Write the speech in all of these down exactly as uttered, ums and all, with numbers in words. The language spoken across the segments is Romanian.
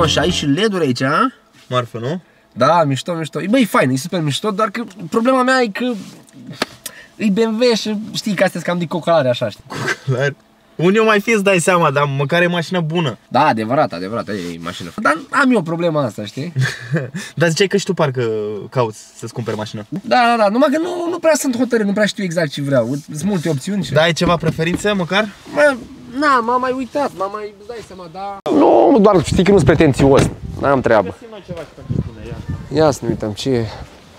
Mamă, și ai și L E D-uri aici, a? Marfă, nu? Da, mișto, mișto. Băi, e fain, e super mișto, doar că problema mea e că e B M W și știi că astea sunt cam de cocalare, așa, știi? Cocalare? Unde o mai fi, îți dai seama, dar măcar e mașină bună. Da, adevărat, adevărat, e mașină. Dar am eu problema asta, știi? Dar ziceai că și tu parcă cauți să-ți cumperi mașină. Da, da, da, numai că nu, nu prea sunt hotărât, nu prea știu exact ce vreau. Sunt multe opțiuni și... Da, ai ceva preferințe, măcar? Mă, na, m-am mai uitat, m-am mai, îți dai seama, da... Nu, doar știi că nu-s pretențios, n-am treabă. Găsim noi ceva și pentru tine, ia. Ia să ne uităm, ce e...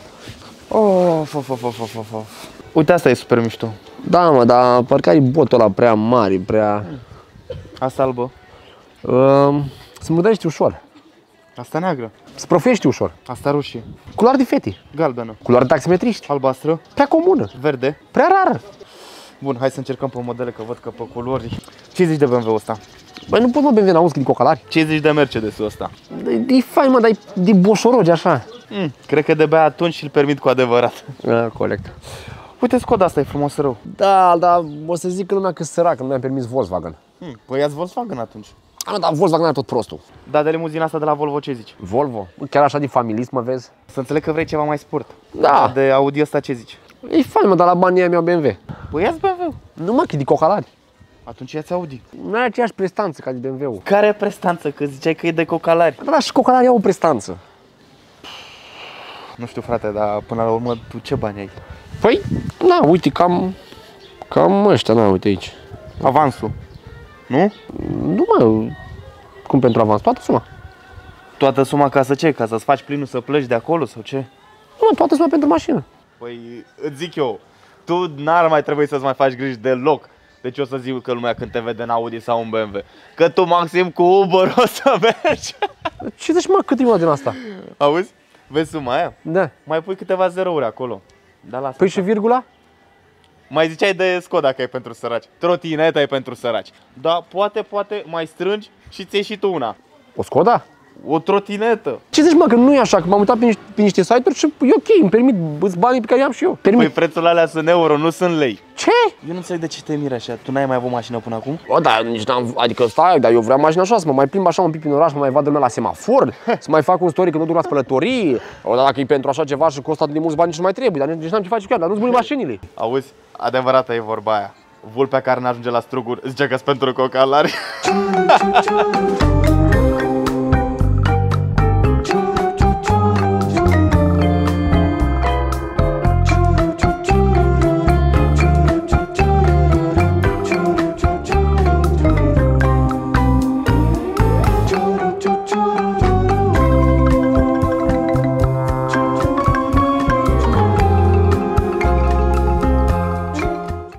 Of, of, of, of, of, of. Uite, asta e super mișto. Da, mă, dar parcă ai botul ăla prea mare, prea... Asta albă. Uh, se murdărește ușor. Asta neagră. Se profește ușor. Asta roșie. Culoare de fete. Galbenă. Culoare de taximetriști. Albastră. Prea comună. Verde. Prea rară. Bun, hai să încercăm pe modele, că văd că pe culori... Ce zici de B M W ăsta? Băi, nu pot mă B M W, n-auzi că de cocalari. Ce zici de Mercedes-ul ăsta? E fain, mă, dar e de boșorogi, așa. Mm, cred că de-abia atunci și-l permit cu adevărat. A, corect. Uite, Skoda asta e frumos rău. Da, dar o să zic că lumea că săracă, nu mi-a permis Volkswagen. Mm, păi ia-ți Volkswagen atunci. A, dar Volkswagen are tot prostul. Dar de limuzina asta de la Volvo ce zici? Volvo? Chiar așa de familist, mă vezi? Să înțeleg că vrei ceva mai sport. Da. De Audi ăsta ce zici? E fain, mă, dar la banii aia mi-au B M W. Păi ia-ți B M W. Nu, mă, că e de cocalari. Atunci ia-ți Audi. Nu are aceeași prestanță ca de B M W-ul. Care prestanță? Că ziceai că e de cocalari. Da, și cocalarii au o prestanță. Nu știu, frate, dar până la urmă tu ce bani ai? Păi, na, uite, cam... Cam ăștia, na, uite aici. Avansul. Nu? Nu, mă, cum pentru avans, toată suma. Toată suma ca să ce? Ca să-ți faci plinul să pleci de acolo sau ce? Nu, mă, toată suma pentru mașină. Păi îți zic eu, tu n-ar mai trebui să-ți mai faci griji deloc. Deci o să zic că lumea când te vede în Audi sau în B M W. Că tu maxim cu Uber o să mergi. Ce zici, mă, cât e una din asta? Auzi? Vezi suma aia? Da. Mai pui câteva zerouri acolo. Da, lasă. Păi și virgula? Mai ziceai de Skoda că e pentru săraci. Trotineta e pentru săraci. Dar poate, poate mai strângi și ți-ai și tu una. O Skoda? O trotinetă. Ce zici, mă, că nu e așa, că m-am uitat pe niște, pe niște site-uri și e ok, îmi permit banii pe care i-am și eu. Permit. Păi prețul alea sunt euro, nu sunt lei. Ce? Eu nu înțeleg de ce te miri așa. Tu n-ai mai avut mașină până acum? O, da, nici n-am, adică stai, dar eu vreau mașina așa, să mă mai plimb așa un pic prin oraș, mă mai vadă lumea la semafor, să mai fac un story când nu duc la spălătorii. O, da, dacă e pentru așa ceva și costă de mulți bani, nici nu mai trebuie, dar nici n-am ce face cu ea, dar nu-ți buni mașinile. Auzi, adevărata e vorba aia. Vulpea care n-ajunge la struguri zice că-s pentru cocalari.